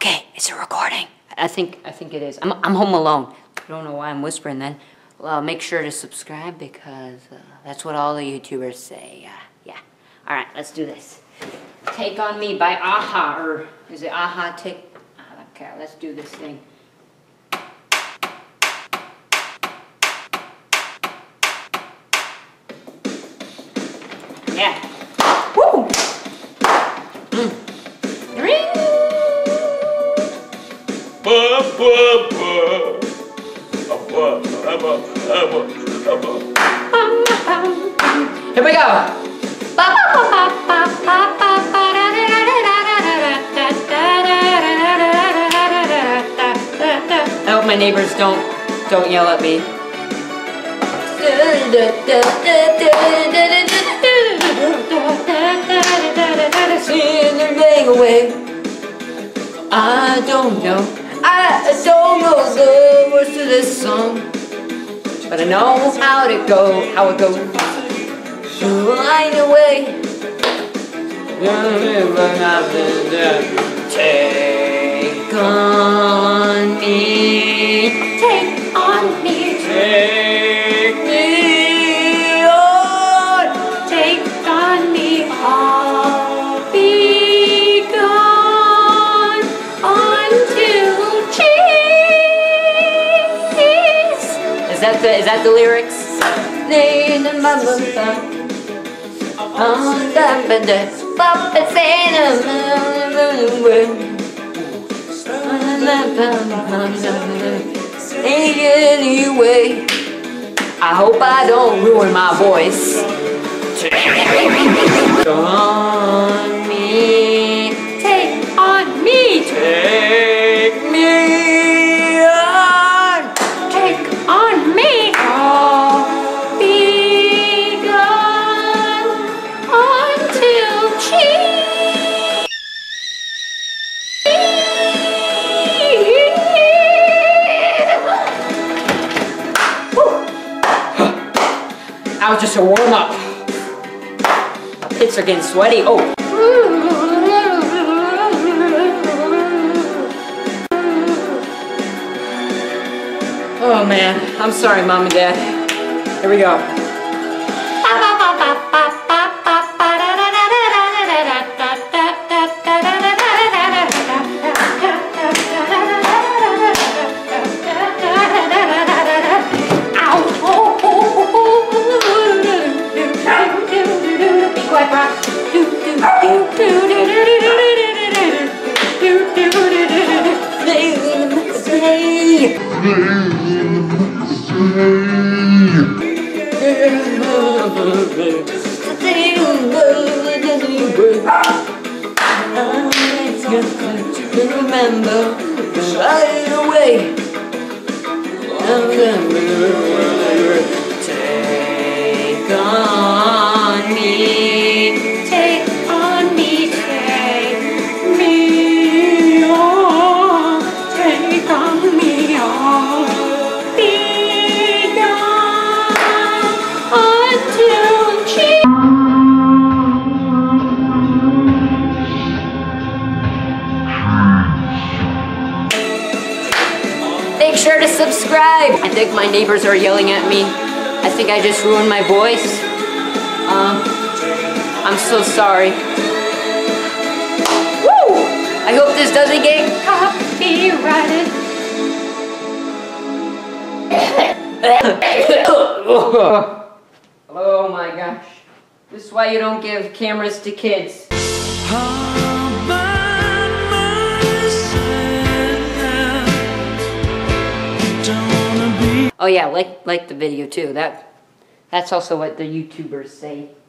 Okay, it's a recording. I think it is. I'm home alone. I don't know why I'm whispering then. Well, make sure to subscribe because that's what all the YouTubers say. Yeah. All right, let's do this. Take on Me by Aha, or is it Aha Take? I don't care. Let's do this thing. Yeah. Woo! Ring! Here we go. I hope my neighbors don't yell at me. Seeing their day away. I don't know the words to this song, but I know how it goes. Line away. Take on me, take on me, take me on, take on me, I'll be gone until cheese. Is that the lyrics? Anyway, I hope I don't ruin my voice. Take on me, take on me, take me on, take on me. I'll be gone until cheese. That was just a warm-up. My pits are getting sweaty. Oh. Oh man, I'm sorry, Mom and Dad. Here we go. Remember right away. Take on me, take on me, take me on, take on me on. Be gone until cheese. Make sure to subscribe. I think my neighbors are yelling at me. I think I just ruined my voice. I'm so sorry. Woo! I hope this doesn't get copyrighted. Oh my gosh. This is why you don't give cameras to kids. Oh yeah, like the video too. That's also what the YouTubers say.